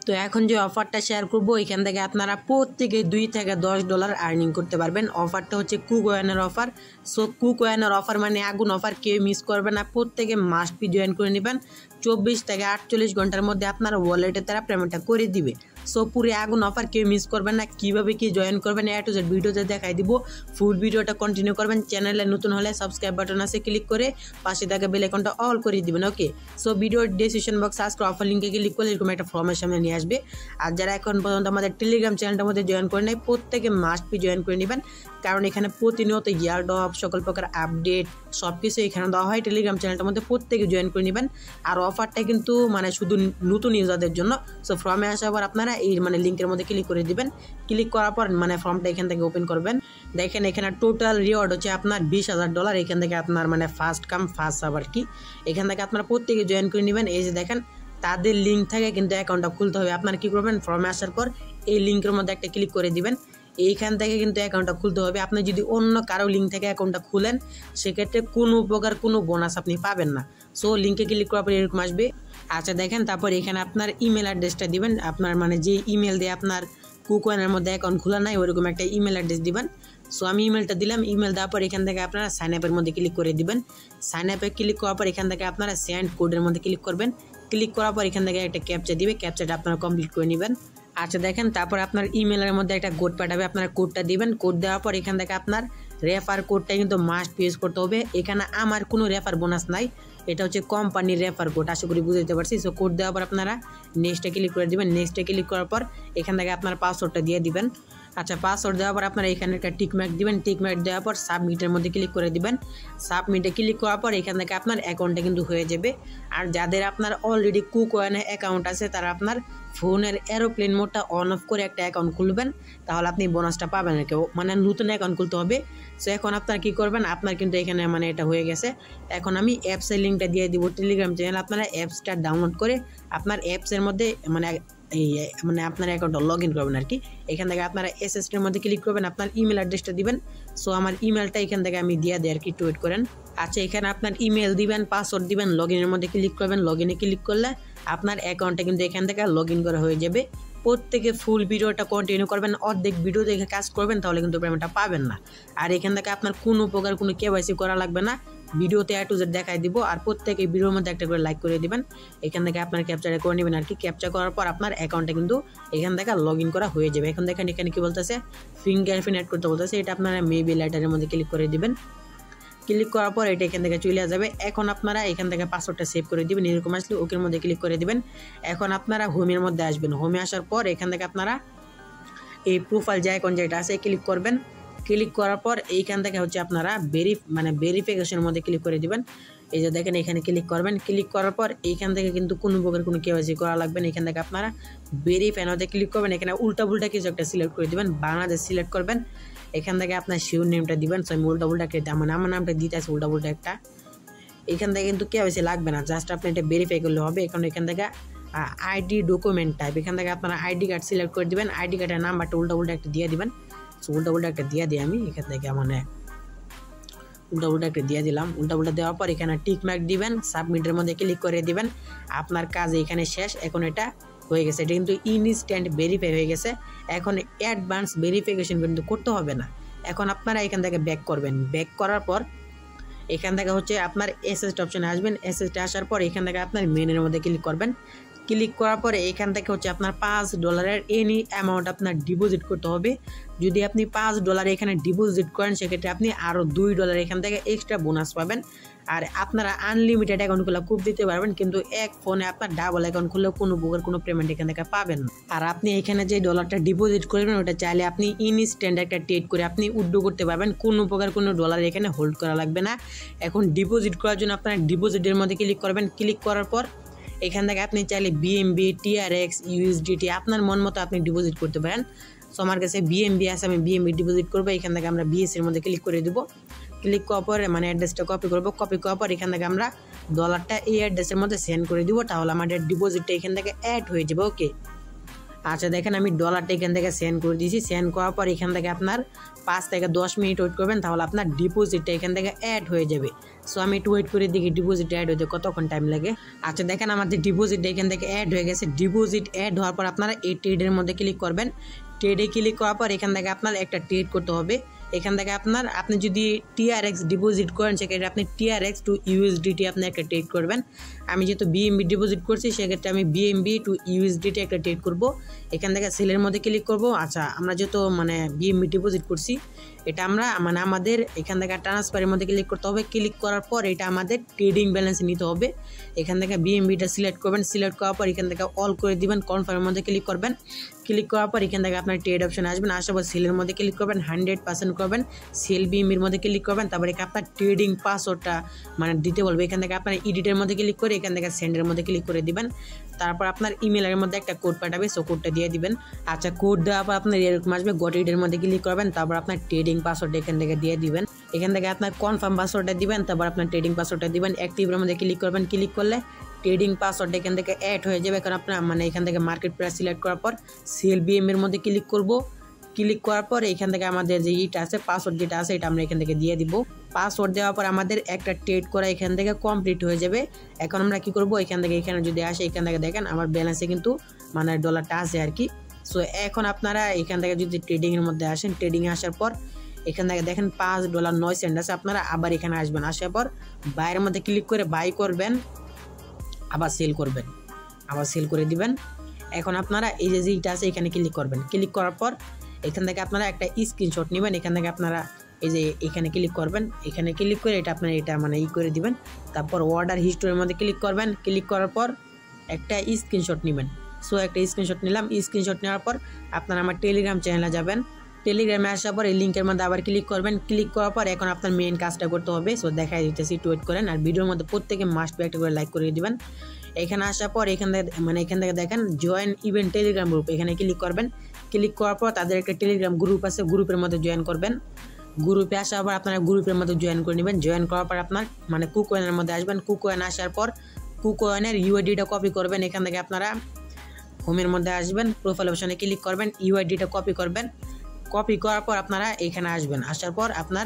তো এখন যে অফারটা শেয়ার করবো এখান থেকে আপনারা প্রত্যেকে $2 থেকে $10 আর্নিং করতে পারবেন। অফারটা হচ্ছে কুকয়েনের অফার। সো কুকয়েনের অফার মানে আগুন অফার, কেউ মিস করবে না, প্রত্যেকে মাস্ট বি জয়েন করে নেবেন। 24 থেকে 48 ঘন্টার মধ্যে আপনার ওয়ালেটে তারা পেমেন্টটা করে দিবে। সো পুরো আগুন অফার, কেউ মিস করবেন না। কীভাবে কি জয়েন করবেন A to Z ভিডিওতে দেখাই দিব। ফুল ভিডিওটা কন্টিনিউ করবেন। চ্যানেলে নতুন হলে সাবস্ক্রাইব বাটন আছে, ক্লিক করে পাশে থাকা বেল আইকনটা অল করে দিবেন। ওকে, সো ভিডিওর ডেসক্রিপশন বক্সে আজকে অফার লিঙ্কে ক্লিক করলে এরকম একটা ফর্মের সামনে নিয়ে আসবে। আর যারা এখন পর্যন্ত আমাদের টেলিগ্রাম চ্যানেলটার মধ্যে জয়েন করে নেয় প্রত্যেকে মাস্ট বি জয়েন করে নেবেন, কারণ এখানে প্রতিনিয়ত ইয়ার ড্রপ সকল প্রকার আপডেট সব কিছু এখানে দেওয়া হয়। টেলিগ্রাম চ্যানেলটার মধ্যে প্রত্যেকে জয়েন করে নেবেন। আর অফারটা কিন্তু মানে শুধু নতুন ইউজারদের জন্য। সো ফর্মে আসার পর আপনারা এই মানে লিঙ্কের মধ্যে ক্লিক করে দিবেন। ক্লিক করার পর মানে ফর্মটা এখান থেকে ওপেন করবেন। দেখেন এখানে টোটাল রিওয়ার্ড হচ্ছে আপনার $20,000। এখান থেকে আপনার মানে ফার্স্ট কাম ফার্স্ট সার্ভ আর কি। এখান থেকে আপনারা প্রত্যেকে জয়েন করে নেবেন। এই যে দেখেন তাদের লিঙ্ক থেকে কিন্তু অ্যাকাউন্টটা খুলতে হবে। আপনারা কী করবেন, ফর্মে আসার পর এই লিঙ্কের মধ্যে একটা ক্লিক করে দিবেন। এইখান থেকে কিন্তু অ্যাকাউন্টটা খুলতে হবে। আপনি যদি অন্য কারো লিঙ্ক থেকে অ্যাকাউন্টটা খুলেন সেক্ষেত্রে কোনো প্রকার কোনো বোনাস আপনি পাবেন না। সো লিঙ্কে ক্লিক করার পর এরকম আসবে। আচ্ছা দেখেন, তারপর এখানে আপনার ইমেল অ্যাড্রেসটা দিবেন। আপনার মানে যে ইমেল দিয়ে আপনার কুকয়েনের মধ্যে অ্যাকাউন্ট খোলা নাই ওইরকম একটা ইমেল অ্যাড্রেস দিবেন। সো আমি ইমেলটা দিলাম। ইমেল দেওয়ার পর এখান থেকে আপনারা সাইন আপের মধ্যে ক্লিক করে দিবেন। সাইন আপে ক্লিক করার পর এখান থেকে আপনারা সেন্ড কোডের মধ্যে ক্লিক করবেন। ক্লিক করার পর এখান থেকে একটা ক্যাপচা দিবে, ক্যাপচাটা আপনারা কমপ্লিট করে নেবেন। আচ্ছা দেখেন, তারপর আপনার ইমেলের মধ্যে একটা কোড পাঠাবে, আপনারা কোডটা দিবেন। কোড দেওয়ার পর এখান থেকে আপনার রেফার কোডটা কিন্তু মাস্ট ইউজ করতে হবে। এখানে আমার কোনো রেফার বোনাস নাই, এটা হচ্ছে কোম্পানির রেফার কোড। আশা করি বুঝতে পারছি। সো কোড দেওয়ার পর আপনারা নেক্সটে ক্লিক করে দেবেন। নেক্সটে ক্লিক করার পর এখান থেকে আপনার পাসওয়ার্ডটা দিয়ে দিবেন। আচ্ছা পাসওয়ার্ড দেওয়ার পর আপনারা এখানে একটা টিকমার্ক দিবেন। টিকমার্ক দেওয়ার পর সাবমিটের মধ্যে ক্লিক করে দিবেন। সাবমিটে ক্লিক করার পর এখান থেকে আপনার অ্যাকাউন্টটা কিন্তু হয়ে যাবে। আর যাদের আপনার অলরেডি কুকয়েনে অ্যাকাউন্ট আছে তারা আপনার ফোনের এরোপ্লেন মোডটা অন অফ করে একটা অ্যাকাউন্ট খুলবেন, তাহলে আপনি বোনাসটা পাবেন। কেউ মানে নতুন অ্যাকাউন্ট খুলতে হবে। সো এখন আপনারা কী করবেন, আপনার কিন্তু এখানে মানে এটা হয়ে গেছে। এখন আমি অ্যাপসের লিঙ্কটা দিয়ে দিব টেলিগ্রাম চ্যানেল। আপনারা অ্যাপসটা ডাউনলোড করে আপনার অ্যাপসের মধ্যে মানে আপনার অ্যাকাউন্টটা লগ ইন করবেন আর কি। এখান থেকে আপনারা এসএসটির মধ্যে ক্লিক করবেন, আপনার ইমেল অ্যাড্রেসটা দিবেন। সো আমার ইমেলটা এখান থেকে আমি দিয়ে দিই আর কি, একটু ওয়েট করেন। আচ্ছা এখানে আপনার ইমেল দিবেন, পাসওয়ার্ড দিবেন, লগ ইনের মধ্যে ক্লিক করবেন। লগ ইনে ক্লিক করলে আপনার অ্যাকাউন্টটা কিন্তু এখান থেকে লগ ইন করা হয়ে যাবে। প্রত্যেকে ফুল ভিডিওটা কন্টিনিউ করবেন, অর্ধেক ভিডিও দেখে কাজ করবেন, তাহলে কিন্তু পেমেন্টটা পাবেন না। আর এখান থেকে আপনার কোনো প্রকার কোনো কেওয়াইসি করা লাগবে না, ভিডিওতে A to Z দেখাই দিব। আর প্রত্যেকে ভিডিওর মধ্যে একটা করে লাইক করে দিবেন। এখান থেকে আপনার ক্যাপচারটা করে নেবেন আর কি। ক্যাপচার করার পর আপনার অ্যাকাউন্টটা কিন্তু এখান থেকে লগ ইন করা হয়ে যাবে। এখন দেখেন এখানে কি বলতেছে, ফিঙ্গারপ্রিন্ট অ্যাড করতে বলতেছে। এটা আপনারা মেবি লাইটারের মধ্যে ক্লিক করে দিবেন। ক্লিক করার পর এটা এখান থেকে চলে যাবে। এখন আপনারা এখান থেকে পাসওয়ার্ডটা সেভ করে দিবেন। এরকম আসলে ওকের মধ্যে ক্লিক করে দিবেন। এখন আপনারা হোমের মধ্যে আসবেন। হোমে আসার পর এখান থেকে আপনারা এই প্রোফাইল যে আইকন যেটা আছে ক্লিক করবেন। ক্লিক করার পর এইখান থেকে হচ্ছে আপনারা ভেরিফিকেশনের মধ্যে ক্লিক করে দিবেন। এই যে দেখেন এখানে ক্লিক করবেন। ক্লিক করার পর এইখান থেকে কিন্তু কোনো প্রকার কোনো কেওয়াইসি করা লাগবে না। এখান থেকে আপনারা ভেরিফাই মধ্যে ক্লিক করবেন। এখানে উল্টা কিছু একটা সিলেক্ট করে দিবেন, বাংলাদেশ সিলেক্ট করবেন। এখান থেকে আপনার শিওর নেমটা দিবেন। সো আমি উল্টা একটা মানে আমার নামটা দিতে আছে উল্টা একটা। এখান থেকে কিন্তু কেওয়াইসি লাগবে না, জাস্ট আপনি এটা ভেরিফাই করলে হবে। এখন এখান থেকে আইডি ডকুমেন্ট টাইপ, এখান থেকে আপনারা আইডি কার্ড সিলেক্ট করে দিবেন। আইডি কার্ডের নাম্বারটা উল্টা একটা দিয়ে দিবেন। সো উল্টা একটা দিয়ে দিই আমি এখান থেকে মানে উল্টা একটা দিয়ে দিলাম। উল্টা দেওয়ার পর এখানে টিকমার্ক দিবেন, সাবমিটের মধ্যে ক্লিক করে দিবেন। আপনার কাজ এখানে শেষ। এখন এটা হয়ে গেছে, এটা কিন্তু ইনস্ট্যান্ট ভেরিফাই হয়ে গেছে। এখন অ্যাডভান্স ভেরিফিকেশন কিন্তু করতে হবে না। এখন আপনারা এখান থেকে ব্যাক করবেন। ব্যাক করার পর এখান থেকে হচ্ছে আপনার এসএসটি অপশনে আসবেন। এসএসটি আসার পর এখান থেকে আপনার মেনের মধ্যে ক্লিক করবেন। ক্লিক করার পরে এখান থেকে হচ্ছে আপনার $5 এনি অ্যামাউন্ট আপনার ডিপোজিট করতে হবে। যদি আপনি $5 এখানে ডিপোজিট করেন সেক্ষেত্রে আপনি আরও $2 এখান থেকে এক্সট্রা বোনাস পাবেন। আর আপনারা আনলিমিটেড অ্যাকাউন্টগুলো খুব দিতে পারবেন, কিন্তু এক ফোনে আপনার ডাবল অ্যাকাউন্ট খুললে কোনো প্রকার কোনো পেমেন্ট এখান থেকে পাবেন না। আর আপনি এখানে যে ডলারটা ডিপোজিট করবেন ওটা চাইলে আপনি ইনস্ট্যান্ট একটা ট্রেড করে আপনি উইথড্র করতে পারবেন, কোনো প্রকার কোনো ডলার এখানে হোল্ড করা লাগবে না। এখন ডিপোজিট করার জন্য আপনারা ডিপোজিটের মধ্যে ক্লিক করবেন। ক্লিক করার পর এখান থেকে আপনি চাইলে BNB, TRX, USDT আপনার মন মতো আপনি ডিপোজিট করতে পারেন। সো আমার কাছে BNB আছে, আমি BNB ডিপোজিট করবো। এখান থেকে আমরা BS এর মধ্যে ক্লিক করে দেবো। ক্লিক করার পরে মানে অ্যাড্রেসটা কপি করবো। কপি করার পর এখান থেকে আমরা ডলারটা এই অ্যাড্রেসের মধ্যে সেন্ড করে দিব, তাহলে আমাদের ডিপোজিটটা এখান থেকে অ্যাড হয়ে যাবে। ওকে, আচ্ছা দেখেন আমি ডলারটা এখান থেকে সেন্ড করে দিয়েছি। সেন্ড করার পর এখান থেকে আপনার 5 থেকে 10 মিনিট ওয়েট করবেন, তাহলে আপনার ডিপোজিটটা এখান থেকে অ্যাড হয়ে যাবে। সো আমি একটু ওয়েট করে দেখি ডিপোজিট অ্যাড হতে কতক্ষণ টাইম লাগে। আচ্ছা দেখেন আমাদের ডিপোজিটটা এখান থেকে অ্যাড হয়ে গেছে। ডিপোজিট অ্যাড হওয়ার পর আপনারা এই ট্রেডের মধ্যে ক্লিক করবেন। ট্রেডে ক্লিক করার পর এখান থেকে আপনার একটা ট্রেড করতে হবে। এখান থেকে আপনি যদি TRX ডিপোজিট করেন সেক্ষেত্রে আপনি TRX টু USDT আপনি একটা ট্রেড করবেন। আমি যেহেতু BNB ডিপোজিট করছি সেক্ষেত্রে আমি BNB টু USDT একটা ট্রেড করব। এখান থেকে সেলের মধ্যে ক্লিক করব। আচ্ছা আমরা যেহেতু BNB ডিপোজিট করছি, এটা আমরা আমাদের এখান থেকে ট্রান্সফারের মধ্যে ক্লিক করতে হবে। ক্লিক করার পর এটা আমাদের ট্রেডিং ব্যালেন্স নিতে হবে। এখান থেকে BNBটা সিলেক্ট করবেন। সিলেক্ট করার পর এখান থেকে অল করে দিবেন। কনফার্মের মধ্যে ক্লিক করবেন। ক্লিক করার পর এখান থেকে আপনার ট্রেড অপশন আসবেন। আসার পর সেলের মধ্যে ক্লিক করবেন, 100% করবেন। সেল BNBর মধ্যে ক্লিক করবেন। তারপরে আপনার ট্রেডিং পাসওয়ার্ডটা দিতে বলবে। এখান থেকে আপনার এডিটের মধ্যে ক্লিক করে এখান থেকে সেন্ডের মধ্যে ক্লিক করে দিবেন। তারপর আপনার ইমেলের মধ্যে একটা কোড পাঠাবে, সো কোডটা দিয়ে দিবেন। আচ্ছা কোড দেওয়ার পর আপনার এরকম আসবে। গট ইটের মধ্যে ক্লিক করবেন। তারপর আপনার ট্রেডিং পাসওয়ার্ড এখান থেকে দিয়ে দিবেন। এখান থেকে আপনার কনফার্ম পাসওয়ার্ডটা দিবেন। তারপর আপনার ট্রেডিং পাসওয়ার্ডটা দিবেন। অ্যাক্টিভের মধ্যে ক্লিক করবেন। ক্লিক করলে ট্রেডিং পাসওয়ার্ড এখান থেকে অ্যাড হয়ে যাবে। কারণ আপনার এখান থেকে মার্কেট প্রাইস সিলেক্ট করার পর সেল BNB এর মধ্যে ক্লিক করব। ক্লিক করার পর এখান থেকে আমাদের যে ইটা আছে পাসওয়ার্ড যেটা আছে এটা আমরা এখান থেকে দিয়ে দিব। পাসওয়ার্ড দেওয়ার পর আমাদের একটা ট্রেড করা এখান থেকে কমপ্লিট হয়ে যাবে। এখন আমরা কি করব, এখান থেকে এখানে যদি আসে এখান থেকে দেখেন আমার ব্যালেন্সে কিন্তু ডলারটা আছে আর কি। সো এখন আপনারা এখান থেকে যদি ট্রেডিংয়ের মধ্যে আসেন, ট্রেডিংয়ে আসার পর এখান থেকে দেখেন $5.09 আছে। আপনারা আবার এখানে আসবেন। আসার পর বাইরের মধ্যে ক্লিক করে বাই করবেন, আবার সেল করবেন, আবার সেল করে দিবেন। এখন আপনারা এই যে যেটা আছে এখানে ক্লিক করবেন। ক্লিক করার পর এখান থেকে আপনারা একটা স্ক্রিনশট নেবেন। এখান থেকে আপনারা এই যে এখানে ক্লিক করবেন। এখানে ক্লিক করে এটা আপনারা এটা করে দিবেন। তারপর অর্ডার হিস্টোরির মধ্যে ক্লিক করবেন। ক্লিক করার পর একটা স্ক্রিনশট নেবেন। সো একটা স্ক্রিনশট নিলাম। স্ক্রিনশট নেওয়ার পর আপনারা আমার টেলিগ্রাম চ্যানেলে যাবেন। টেলিগ্রামে আসার পর এই লিঙ্কের মধ্যে আবার ক্লিক করবেন। ক্লিক করার পর এখন আপনার মেইন কাজটা করতে হবে। সো দেখাই দিতেছি, একটু ওয়েট করেন। আর ভিডিওর মধ্যে প্রত্যেকে মাস্ট বি একটা করে লাইক করে দিবেন। এখানে আসার পর এখান থেকে দেখেন জয়েন ইভেন্ট টেলিগ্রাম গ্রুপ, এখানে ক্লিক করবেন। ক্লিক করার পর তাদের একটা টেলিগ্রাম গ্রুপ আছে, গ্রুপের মধ্যে জয়েন করবেন। গ্রুপে আসার পর আপনারা গ্রুপের মধ্যে জয়েন করে নেবেন। জয়েন করার পর আপনার কুকয়েনের মধ্যে আসবেন। কুকয়েন আসার পর কুকয়েনের UIDটা কপি করবেন। এখান থেকে আপনারা হোমের মধ্যে আসবেন, প্রোফাইল অপশনে ক্লিক করবেন, UIDটা কপি করবেন। কপি করার পর আপনারা এখানে আসবেন। আসার পর আপনার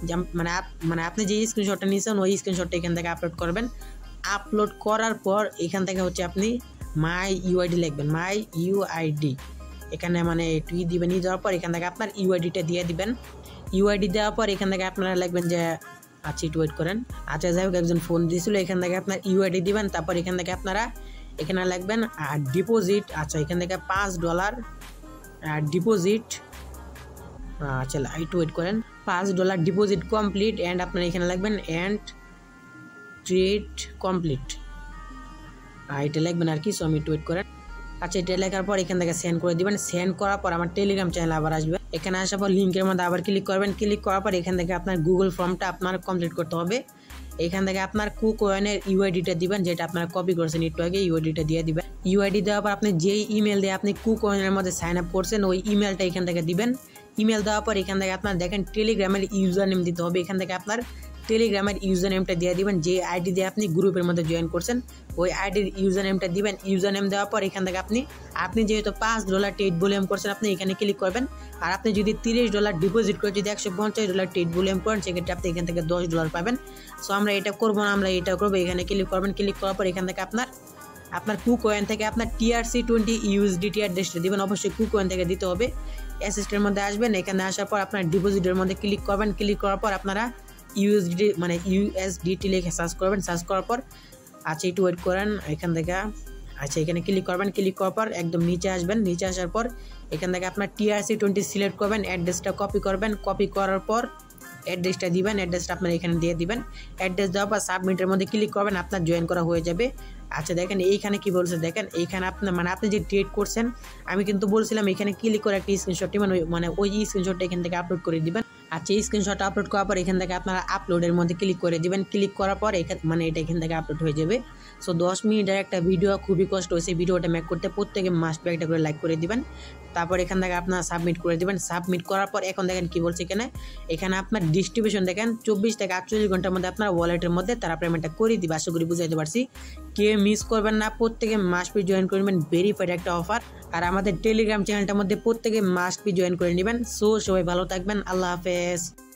আপনি যে স্ক্রিনশটটা নিয়েছেন ওই স্ক্রিনশটটা এখান থেকে আপলোড করবেন। আপলোড করার পর এখান থেকে আপনি মাই UID লিখবেন, মাই UID এখানে একটু দিবেন। দেওয়ার পর এখান থেকে আপনার UIDটা দিয়ে দিবেন। UID দেওয়ার পর এখান থেকে আপনারা লিখবেন যে আচ্ছা একটু ওয়েট করেন। আচ্ছা যাই হোক একজন ফোন দিয়েছিল। এখান থেকে আপনার UID দিবেন। তারপর এখান থেকে আপনারা এখানে লিখবেন ডিপোজিট। আচ্ছা এখান থেকে $5 ডিপোজিট। আচ্ছা একটু ওয়েট করেন। $5 ডিপোজিট কমপ্লিট অ্যান্ড আপনারা এখানে লিখবেন অ্যান্ড ট্রেড কমপ্লিট, এটা লিখবেন আর কি। সো আমি একটু ওয়েট করেন। আচ্ছা এটা লেখার পর এখান থেকে সেন্ড করে দিবেন। সেন্ড করার পর আমার টেলিগ্রাম চ্যানেল আবার আসবে। এখানে আসার পর লিঙ্কের মধ্যে আবার ক্লিক করবেন। ক্লিক করার পর এখান থেকে আপনার গুগল ফর্মটা আপনার কমপ্লিট করতে হবে। এখান থেকে আপনার কুকয়েনের UIDটা দিবেন, যেটা আপনারা কপি করেছেন একটু আগে, UIDটা দিয়ে দিবেন। UID দেওয়ার পর আপনি যেই ইমেল দিয়ে আপনি কুকয়েনের মধ্যে সাইন আপ করছেন ওই ইমেলটা এখান থেকে দিবেন। ইমেল দেওয়ার পর এখান থেকে আপনার দেখেন টেলিগ্রামের ইউজার নেম দিতে হবে। এখান থেকে আপনার টেলিগ্রামের ইউজার নেমটা দিয়ে দিবেন। যে ID দিয়ে আপনি গ্রুপের মধ্যে জয়েন করছেন ওই আইডির ইউজার নেমটা দিবেন। ইউজার নেম দেওয়ার পর এখান থেকে আপনি যেহেতু $5 ট্রেড ভলিউম করছেন আপনি এখানে ক্লিক করবেন। আর আপনি যদি $30 ডিপোজিট করে যদি $150 ট্রেড ভলিউম করেন সেক্ষেত্রে আপনি এখান থেকে $10 পাবেন। সো আমরা এটা করবো না, আমরা এটা করবো। এখানে ক্লিক করবেন। ক্লিক করার পর এখান থেকে আপনার কুকয়েন থেকে আপনার TRC20 USDT অ্যাড্রেসটা দিবেন। অবশ্যই কুকয়েন থেকে দিতে হবে। অ্যাসিস্টের মধ্যে আসবেন। এখানে আসার পর আপনার ডিপোজিটের মধ্যে ক্লিক করবেন। ক্লিক করার পর আপনারা USDT লিখে সার্চ করবেন। সার্চ করার পর আচ্ছা একটু ওয়েট করেন। এখান থেকে আচ্ছা এখানে ক্লিক করবেন। ক্লিক করার পর একদম নিচে আসবেন। নিচে আসার পর এখান থেকে আপনার TRC20 সিলেক্ট করবেন। অ্যাড্রেসটা কপি করবেন। কপি করার পর অ্যাড্রেসটা দিবেন। অ্যাড্রেসটা আপনার এখানে দিয়ে দিবেন। অ্যাড্রেস দেওয়ার পর সাবমিটের মধ্যে ক্লিক করবেন। আপনার জয়েন করা হয়ে যাবে। আচ্ছা দেখেন এইখানে কি বলছে দেখেন, এইখানে আপনার আপনি যে ট্রেড করছেন আমি কিন্তু বলছিলাম এখানে ক্লিক করে একটা স্ক্রিনশট নেবেন, ওই স্ক্রিনশটটা এখান থেকে আপলোড করে দিবেন। আচ্ছা এই স্ক্রিনশট আপলোড করার পর এখান থেকে আপনারা আপলোডের মধ্যে ক্লিক করে দিবেন। ক্লিক করার পর এটা এখান থেকে আপলোড হয়ে যাবে। সো 10 মিনিটের একটা ভিডিও, খুবই কষ্ট হয়েছে ভিডিওটা মেক করতে। প্রত্যেকে মাস্ট বি একটা করে লাইক করে দিবেন। তারপর এখান থেকে আপনার সাবমিট করে দিবেন। সাবমিট করার পর এখন দেখেন কি বলছে এখানে আপনার ডিস্ট্রিবিউশন দেখেন 24 থেকে 48 ঘন্টার মধ্যে আপনার ওয়ালেটের মধ্যে তারা পেমেন্টটা করে দিবে। আশা করি বুঝাইতে পারছি। কেউ মিস করবেন না, প্রত্যেকে মাস্ট বি জয়েন করবেন, ভেরিফাইড একটা অফার। আর আমাদের টেলিগ্রাম চ্যানেলটার মধ্যে প্রত্যেকে মাস্ট বি জয়েন করে নেবেন। সো সবাই ভালো থাকবেন, আল্লাহ হাফেজ।